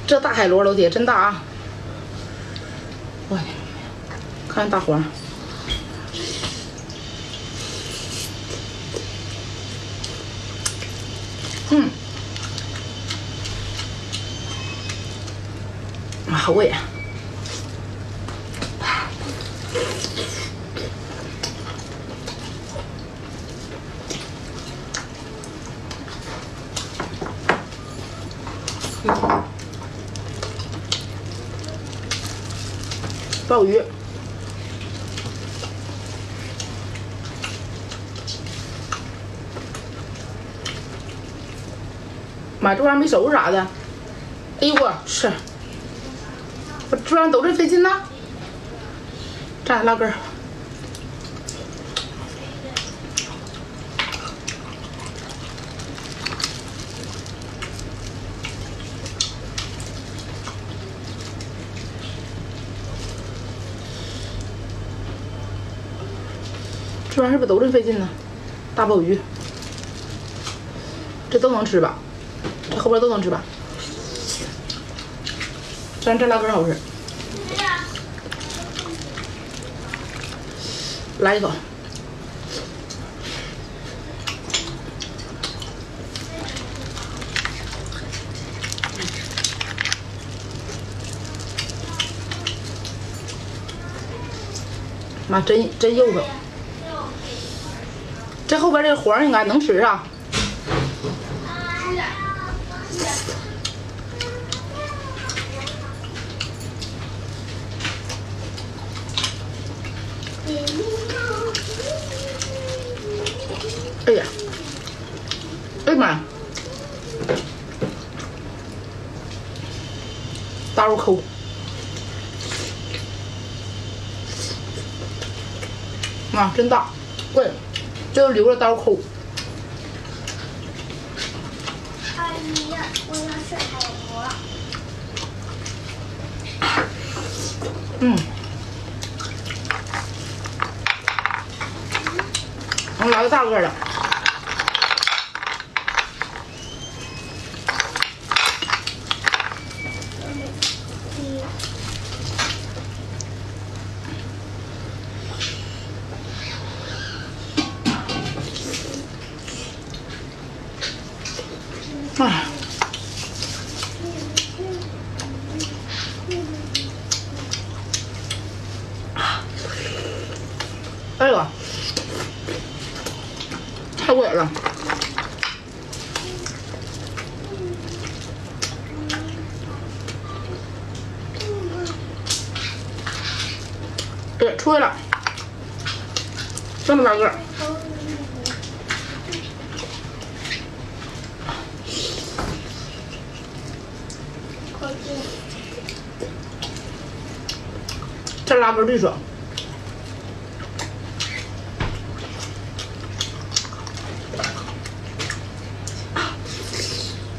这大海螺，老铁真大啊！我的妈呀，看大黄。好味啊！鲍鱼，妈，这玩意儿没熟啥的。哎呦我吃，我这玩意儿都这费劲呐。蘸点辣根儿。这玩意儿是不是都这费劲呢？大鲍鱼，这都能吃吧？这后边都能吃吧？蘸辣根好吃。来一口。妈，真悠着。这后边这黄应该能吃啊。哎呀，哎呀妈呀，大肉抠。啊，真大，对，就留着刀抠。 阿姨，我要吃海螺。 我来个大个的。哎，哎呦，太过瘾了！哎，出来了，这么大个儿。这辣根最爽。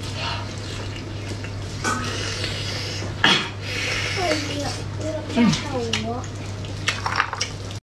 阿姨，我要吃海